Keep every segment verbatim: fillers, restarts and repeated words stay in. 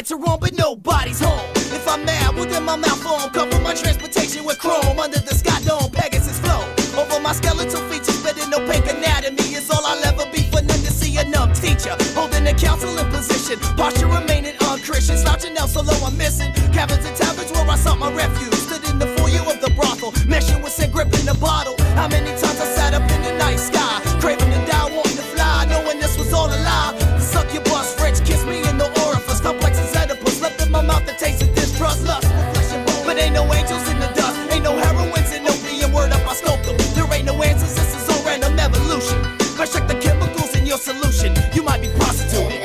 lights are on, but nobody's home. If I'm mad, well then my mouth won't cover my transportation with chrome. Under the sky dome, Pegasus flow. Over my skeletal features, better no pink anatomy is all I'll ever be for none to see a numb teacher. Holding a counseling position, posture remaining unchristian. Slouching out so low I'm missing caverns and taverns where I sought my refuge. Stood in the foyer of the brothel, meshing with sin, gripping the bottle. How many times I sat up in the night sky, craving to die, wanting to fly, knowing this was all a lie. Succubus, French kiss me in the orifice, complex as Oedipus, left in my mouth the taste of distrust, lust for flesh and bone. But ain't no angels in the dust, ain't no heroines in opium, word up I scope them. There ain't no answers, this is all random evolution. First check the chemicals in your solution, you might be prostituted.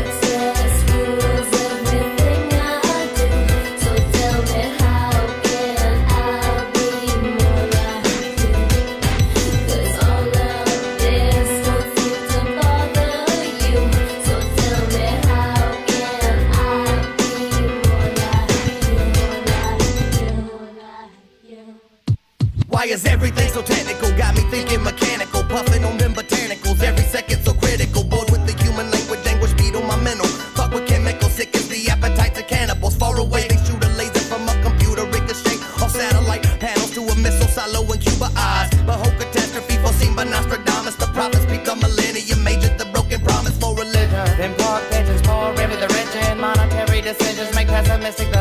Why is everything so technical? Got me thinking mechanical, puffing on them botanicals. Every second so critical, bored with the human language, anguish beat on my mental. Fuck with chemicals, sick as the appetites of cannibals. Far away, they shoot a laser from a computer, ricochet off satellite panels to a missile silo in Cuba eyes. But whole catastrophe foreseen by Nostradamus. The prophets peeped the millennium, majored the broken promise for religion. Then pork pigeons pour into the rich and monetary decisions make pessimistic.